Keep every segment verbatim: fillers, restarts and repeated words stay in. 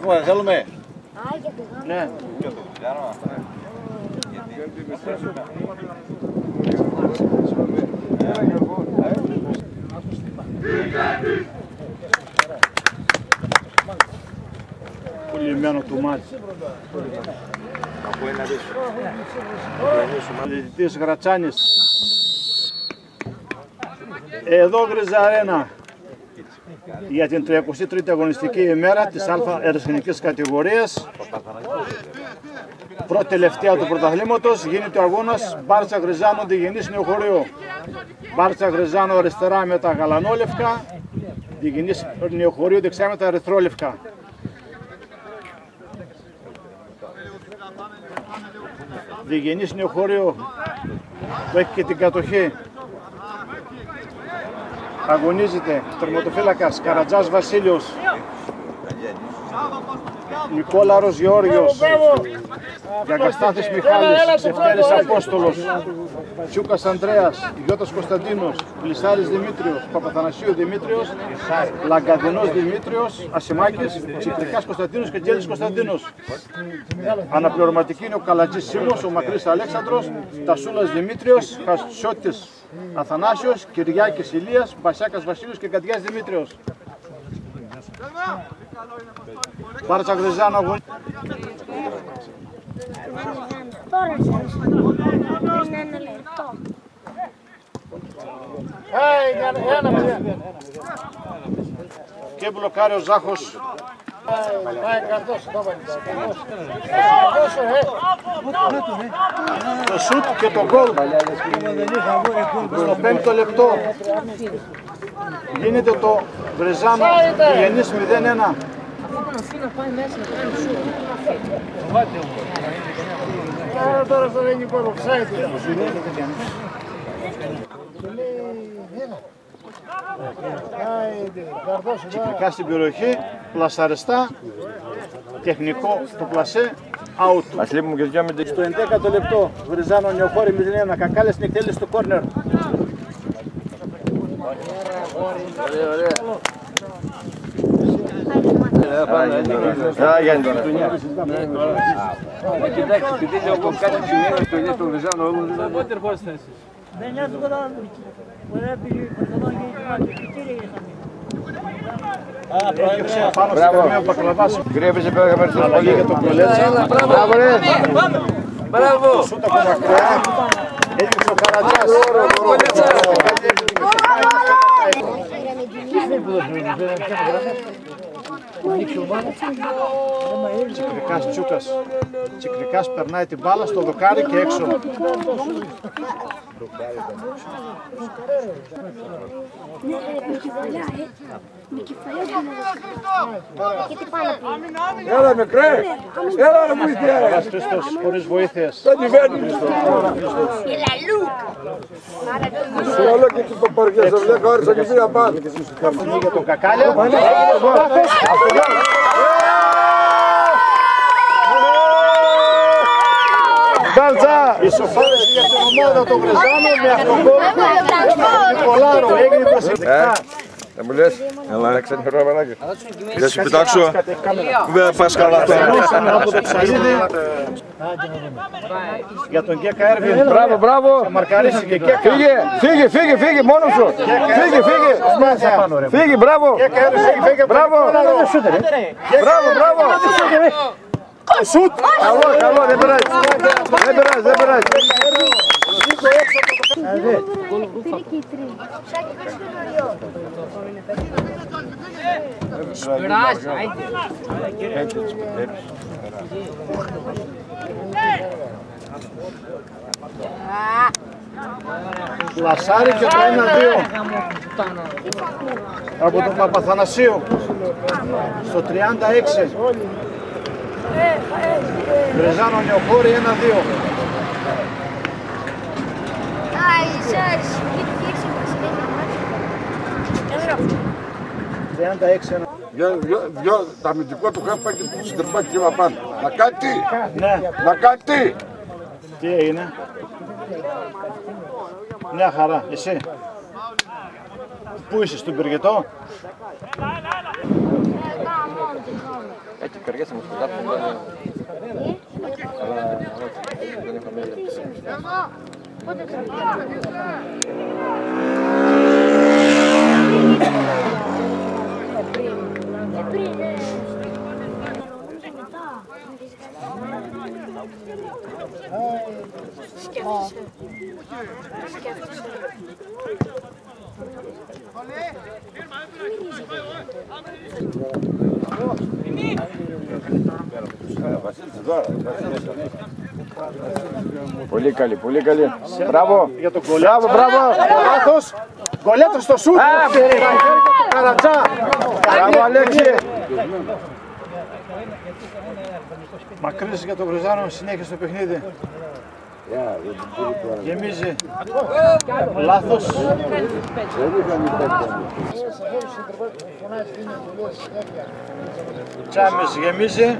έχουμε, θέλουμε. Α, για το γάμο. Ναι. Για το Βουλιάρο. Πουλημένο του μάτι. Από ένα δίσο. Διαιτητής Γρατσάνης. Εδώ Γκρίζα Αρένα για την τριακοστή τρίτη αγωνιστική ημέρα της Α ερασιτεχνικής κατηγορίας. Πρώτη τελευταία του πρωταθλήματος γίνεται ο αγώνας Μπάρτσα Γριζάνο Διγενής Νεοχωρίου. Μπάρτσα Γριζάνο αριστερά με τα γαλανόλευκα, Διγενής Νεοχωρίου δεξιά με τα ερυθρόλευκα. Διγενής Νεοχωρίου που έχει και την κατοχή. Αγωνίζεται τερματοφύλακας Καρατζάς Βασίλειος, Νικόλαρος Γεώργιος, Γιαγκαστάθης Μιχάλης, Ξεφτέρης Απόστολος, Τσούκας Ανδρέας, Γιώτας Κωνσταντίνος, Πλησάρης Δημήτριος, Παπαθανασίου Δημήτριος, Λαγκαδινός Δημήτριος, Ασημάκης, Τσιπρικάς Κωνσταντίνος και Τζέλης Κωνσταντίνος. Αναπληρωματική είναι ο Καλατζής Σίμος, ο Μακρύς Αλέξανδρος, Τασούλας Δημήτριος, Χασιώτης Αθανάσιος, Κυριάκης Ηλίας, Μπασιάκας Βασίλειος και Κατιάς Δημήτριος. Μπάρτσα Γριζάνο αγωνίζεται. Τώρα σας. Είναι ένα λεπτό. Και μπλοκάρει ο Ζάχος. Το σουτ και το γκολ στο πέμπτο λεπτό. Γίνεται το Γριζάνο Διγενής μηδέν ένα. Τώρα στο ελληνικό το ξάιτι. Τσιπρικά στην περιοχή, πλασαριστά, τεχνικό το πλασέ, out. Στο ενδέκατο λεπτό, Γριζάνο Νεοχώρη μηδέν ένα, Κακάλες στην εκτέλεση του κόρνερ. Ωραία, ωραία. Κοιτάξτε, επειδή εγώ κάτι σημείο στο ίδιο το Γριζάνο, όμως δεν μπορεί να θέσεις. Δεν νοιάζει τίποτα. Πρέπει να Έριξε πάνω στην καμία Μπακλαβάς. Γκρέβησε πέρα για μέρες Αλλαγή για τον Κολέτσα. Μπράβο ρε! Μπράβο! Σούτα από μακριά. Έριξε ο Καρατζάς. Τσικρικάς Τσούκας. Τσικρικάς περνάει την μπάλα στο δοκάρι και έξω. Ναι, με κεφαλιά, ε. Με κεφαλιά δεν είναι. Και τι πάνω πει. Έλα μικρέ! Έλα ρε βοήθεια! Ένας Χρήστος χωρίς βοήθειες. Δεν κυβέρνει! Γελαλού. Σου όλο και την παπαρκιά σε βλέπω άρεσα και πήρα πάνω. Αφορμή για τον Κακάλια. Μπάλτσα! Ισοφάριση για την ομάδα του Γριζάνο με αυτόν τον κόλπο. Νικολάρο έγινε προσεκτικά. Δεν μου λες, έλα να ξενερώ αμενάκι. Δεν σου πετάξω, δεν πας καλά τώρα. Από το Ψαρίδι για τον Γκέκα Έρβιν. Μπράβο, μπράβο. Θα μαρκαρίσει και Γκέκα. Φύγε, φύγε, φύγε, φύγε, μόνος σου. Φύγε, φύγε. Φύγε, μπράβο. Γκέκα Έρβιν, φύγε, φύγε. Μπράβο. Μπράβο, μπράβο. Σουτ. Καλό, καλό, δεν περάζει. Δεν περάζει, δεν περάζει. Λασάρι και το ένα δύο από τον Παπαθανασίου στο τριάντα έξι. Γριζάνο Νεοχώρη ένα δύο. τριάντα έξι ένα. Το αμυντικό του χάπα και του συντερπάκι και πάνω. Να κάνει τι! Ναι. Να κάνει τι! Τι έγινε? Μια χαρά. Εσύ. Πού είσαι, στον Πυργετό? καρδιάς μου στο δάπτο, αλλά δεν έχω μέλη. Πότε θα πριν, ναι. Σκέφτεσαι. Σκέφτεσαι. Πολύ καλή, πολύ καλή. Μπράβο. Για τον Γκολέτσα. Μπράβο, μπράβο. Λάθος. Γκολέτσα στο σούτ. Καρατζά. Μπράβο, Αλέξη. Μακρύς για τον Βρυζάνο, συνέχεια στο παιχνίδι. Γεμίζει. Λάθος. Τσάμις γεμίζει.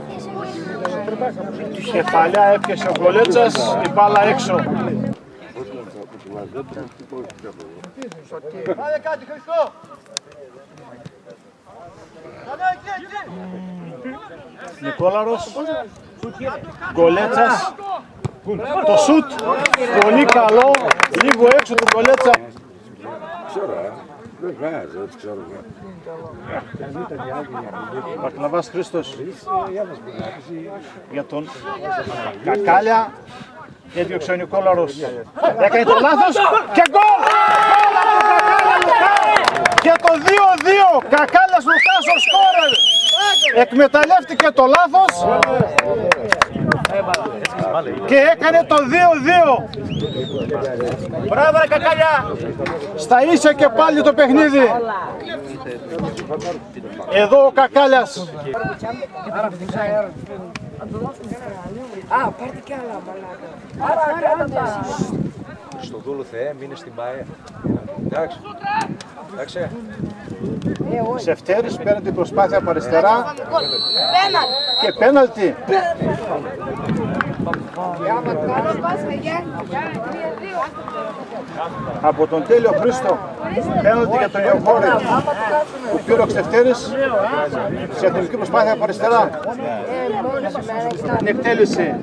Κεφαλιά έπιασε ο Γκολέτσας, η μπάλα έξω. Πάμε κάτι, Χριστό! Νικόλαρος, Γκολέτσας, το σουτ, πολύ καλό, λίγο έξω του Γκολέτσα. Δεν χρειάζεται, έτσι ξέρω. Παρκλαβάς Χρήστος για τον Κακάλια, έδιωξε ο Νικόλαρος, έκανε το λάθος και γκολ! Και το δύο δύο, Κακάλιας Λουκάς ο σκόρερ, εκμεταλλεύτηκε το λάθος και έκανε το δύο δύο. Μπράβο ρε Κακάλια! Στα ίσια και πάλι το παιχνίδι. Εδώ ο Κακάλιας. Α, πάρτε κι άλλα μαλάκα. Στο δούλο Θεέ, μείνε στην ΠΑΕ. Εντάξει. Εντάξει. Σεφτέρης παίρνει την προσπάθεια από αριστερά και πέναλτι. Από τον Τέλειο Χρήστο, πέναλτι για τον Ιωχώρη που πήρε ο Ξεφτέρης σε ατομική προσπάθεια από αριστερά. Την εκτέλεση.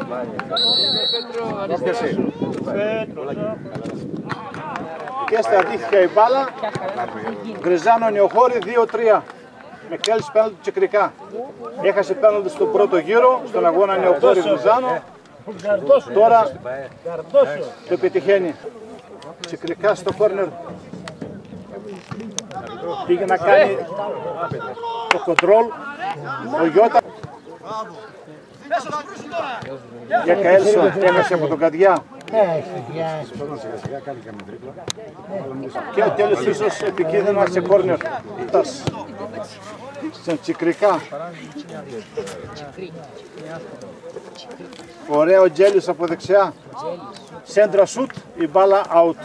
Και στρατήθηκε η μπάλα. Γκριζάνο Νιοχώρη δύο τρία. Με εκτέλεση πέναλτι του Τσικρικά. Έχασε πέναλτι στον πρώτο γύρο, στον αγώνα Νιοχώρη Γκριζάνο. Τώρα το επιτυχαίνει. Τσικρικά στο κόρνερ. Πήγε να κάνει το κοντρόλ. Ο Γιώτα. Για Καέλσο έχασε από τον Καντιά. Και ο τέλος ίσως επικίνδυνα σε κόρνερ. Στον Τσικρικά. Ωραίο Τζέλης από δεξιά. Σέντρα σουτ, η μπάλα out.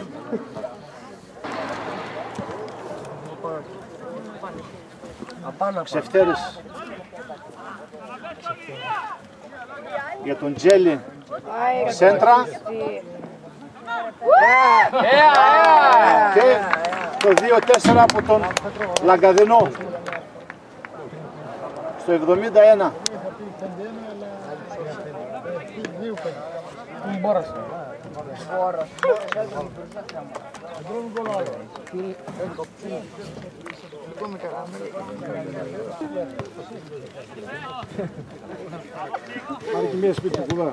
Ξεφτέρης. Για τον Τζέλη. Σέντρα. Και το δύο τέσσερα από τον Λαγκαδινό. Στο εβδομήντα ένα. Πάρε και μία σπίτι κουδά.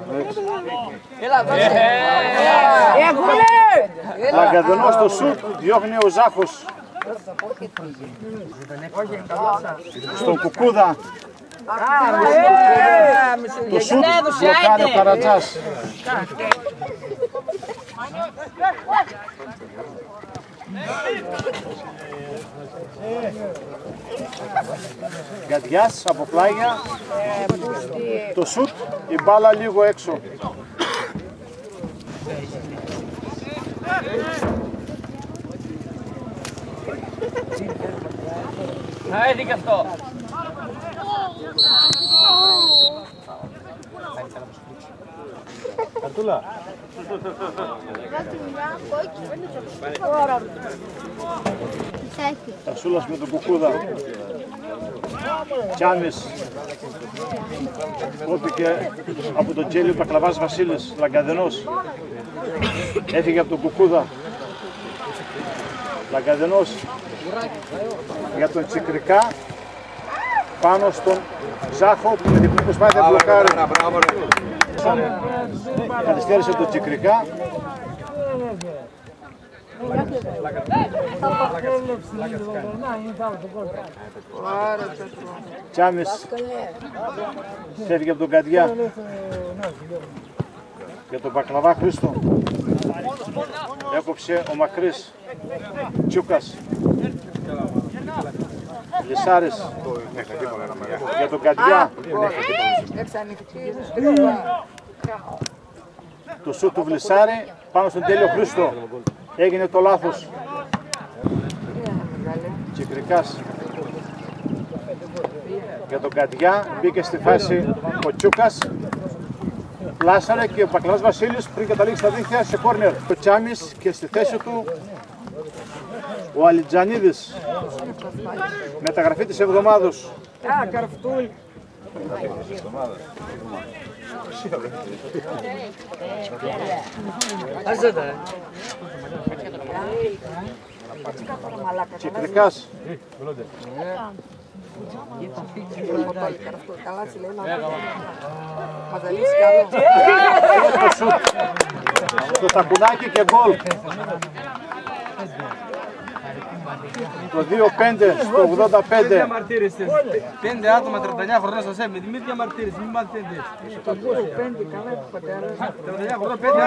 Λαγκαδινό στο σουτ, διώχνει ο Ζάχος. Στον Κουκούδα. Το σουτ μπλοκάρει ο Καρατζάς. Γκαντιάς από πλάγια. Το σουτ, η μπάλα λίγο έξω. Α, έδειξε αυτό. Καρτούλα. Τασούλας με τον Κουκούδα. Τσάμις, κόπηκε από τον Τζέλιο Πακλαβάς Βασίλης, Λαγκαδενός. Έφυγε από τον Κουκούδα. Λαγκαδενός για τον Τσικρικά, πάνω στον Ζάχο που με διπλή προσπάθεια μπλοκάρει. Καθυστέρησε τον Τσικρικά. Τσάμις φεύγει από τον Καντιά για τον Πακλαβά Χρήστο. Έκοψε ο Μακρύς Τσούκας. Λυσάρης για τον Καντιά. Το σούτ του Βλυσάρη πάνω στον Τέλειο Χρήστο. Έγινε το λάθος. Τσικρικάς για τον Καντιά. Μπήκε στη φάση ο Τσούκας. Πλάσαρε και ο Πακλαβάς Βασίλης πριν καταλήξει στα δίχτυα σε κόρνερ. Ο Τσάμις και στη θέση του ο Αλιτζανίδης. Μεταγραφή της εβδομάδος. Τσικρικάς. Το σακουνάκι και γκολ. Το δύο πέντε στο ογδόντα πέντε. Πέντε άτομα τριάντα εννιά χρονών σας έμεινε, μην διαμαρτύρεσαι, μην μάθετε. τριάντα εννιά χρονών, πέντε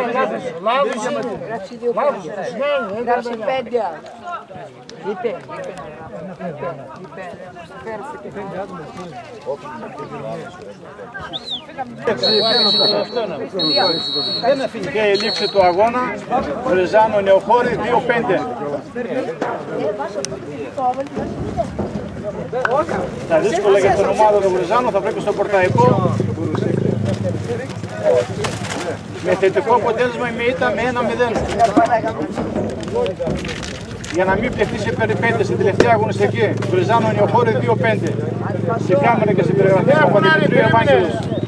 άτομα. Και η λήξη του αγώνα, Βρυζάνο Νεοχώρη δύο πέντε. Τα δύσκολα για την ομάδα του Βρυζάνου θα πρέπει στο Πορταϊκό με θετικό αποτέλεσμα με ήττα με ένα μηδέν. Για να μην πλεχτεί σε περιπέτειες στην τελευταία αγωνιστική. Βρυζάνο Νεοχώρη δύο πέντε. Σε κάμερα και στην περιγραφή από Παντελητρίου Ευάγγελος.